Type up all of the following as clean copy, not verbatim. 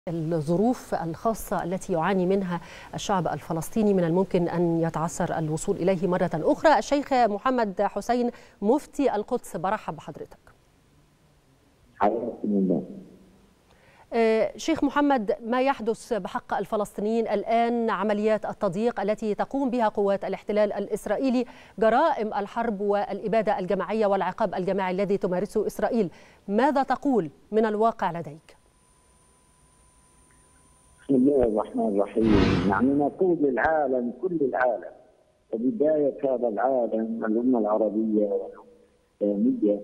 الظروف الخاصة التي يعاني منها الشعب الفلسطيني من الممكن أن يتعثر الوصول إليه مرة أخرى. الشيخ محمد حسين مفتي القدس، برحب بحضرتك. حياكم الله. شيخ محمد، ما يحدث بحق الفلسطينيين الآن، عمليات التضييق التي تقوم بها قوات الاحتلال الإسرائيلي، جرائم الحرب والإبادة الجماعية والعقاب الجماعي الذي تمارسه إسرائيل، ماذا تقول من الواقع لديك؟ بسم الله الرحمن الرحيم. يعني نقول للعالم، كل العالم، وبداية هذا العالم الأمة العربية والإسلامية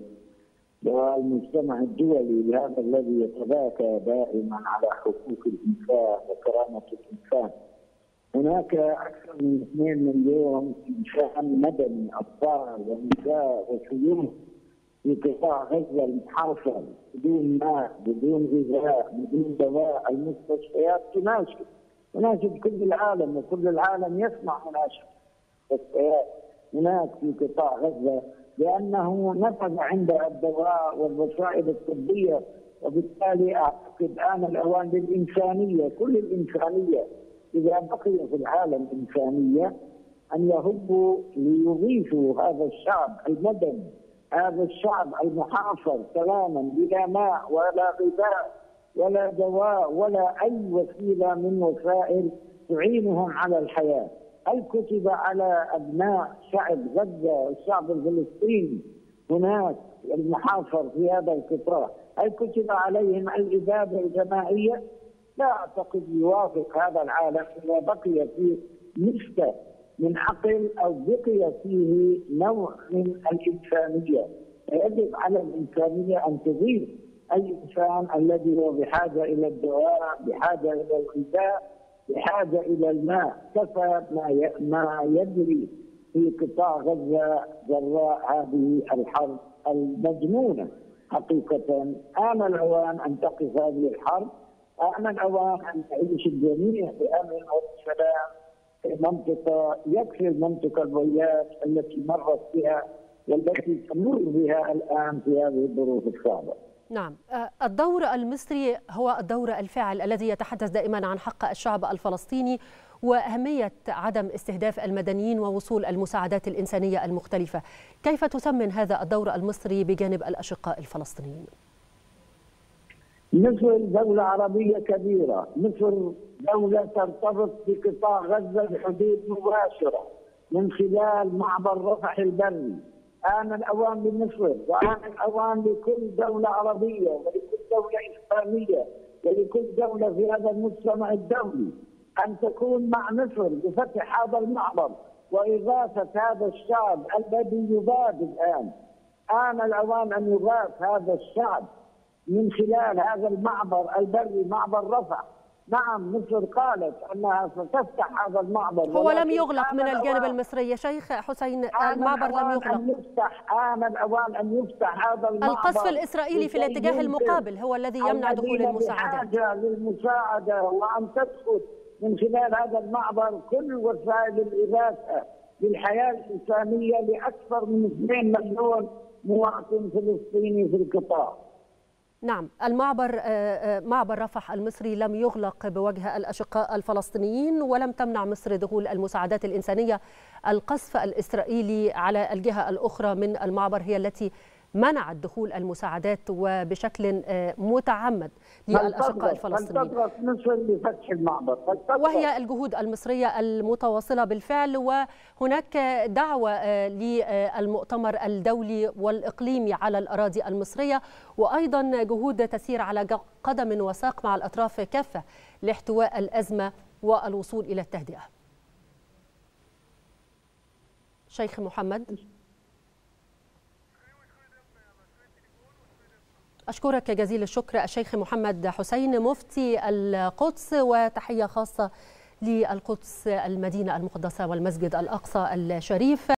والمجتمع الدولي لهذا الذي يتباكى دائما على حقوق الإنسان وكرامة الإنسان. هناك أكثر من 2 مليون إنسان مدني، أطفال ونساء وشيوخ في قطاع غزة المحاصر، بدون ماء، بدون غذاء، بدون دواء. المستشفيات تناشد كل العالم، وكل العالم يسمع مناشد المستشفيات هناك في قطاع غزة، لأنه نفذ عند الدواء والوسائل الطبية. وبالتالي أعتقد آن الأوان للإنسانية، كل الإنسانية إذا بقي في العالم إنسانية، أن يهبوا ليغيثوا هذا الشعب المدني، هذا الشعب المحاصر سلاما، بلا ماء ولا غذاء ولا دواء ولا أي وسيلة من وسائل تعينهم على الحياة. هل كتب على أبناء شعب غزة، الشعب الفلسطيني هناك المحاصر في هذا القطاع، هل كتب عليهم الإبادة الجماعية؟ لا أعتقد يوافق هذا العالم إذا بقي فيه نسبة من عقل أو بقي فيه نوع من الإنسانية. يجب على الإنسانية أن تضيف الإنسان الذي هو بحاجة إلى الدواء، بحاجة إلى الغذاء، بحاجة إلى الماء. كفى ما يجري في قطاع غزة جراء هذه الحرب المجنونة. حقيقة آن الأوان أن تقف هذه الحرب، آن الأوان أن تعيش الجميع بأمن وسلام في منطقة، يكفي المنطقة الريات التي مرت بها والتي تمر بها الآن في هذه الظروف الصعبة. نعم، الدور المصري هو الدور الفاعل الذي يتحدث دائما عن حق الشعب الفلسطيني وأهمية عدم استهداف المدنيين ووصول المساعدات الإنسانية المختلفة. كيف تثمن هذا الدور المصري بجانب الأشقاء الفلسطينيين؟ مصر دولة عربية كبيرة، مصر دولة ترتبط بقطاع غزة بحدود مباشرة من خلال معبر رفح البري. آن الأوان لمصر وآن الأوان لكل دولة عربية ولكل دولة إسلامية ولكل دولة في هذا المجتمع الدولي أن تكون مع مصر بفتح هذا المعبر وإغاثة هذا الشعب الذي يباد الآن. آن الأوان أن يغاث هذا الشعب من خلال هذا المعبر البري، معبر رفح. نعم، مصر قالت أنها ستفتح هذا المعبر، هو لم يغلق من الجانب المصري يا شيخ حسين، المعبر لم يغلق. آن الأوان أن يفتح هذا المعبر. القصف الإسرائيلي في الاتجاه المقابل هو الذي يمنع دخول المساعدات. بحاجة للمساعدة وأن تدخل من خلال هذا المعبر كل وسائل الإغاثة للحياة الإنسانية لأكثر من 2 مليون مواطن فلسطيني في القطاع. نعم، المعبر معبر رفح المصري لم يغلق بوجه الأشقاء الفلسطينيين، ولم تمنع مصر دخول المساعدات الإنسانية. القصف الإسرائيلي على الجهة الأخرى من المعبر هي التي منعت دخول المساعدات وبشكل متعمد للأشقاء الفلسطينيين. مصر لفتح المعبر، وهي الجهود المصرية المتواصلة بالفعل. وهناك دعوة للمؤتمر الدولي والإقليمي على الأراضي المصرية، وأيضا جهود تسير على قدم وساق مع الأطراف كافة لاحتواء الأزمة والوصول إلى التهدئة. شيخ محمد، أشكرك جزيل الشكر الشيخ محمد حسين مفتي القدس، وتحية خاصة للقدس المدينة المقدسة والمسجد الأقصى الشريف.